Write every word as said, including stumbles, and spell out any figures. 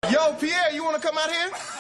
Yo, Pierre, you want to come out here?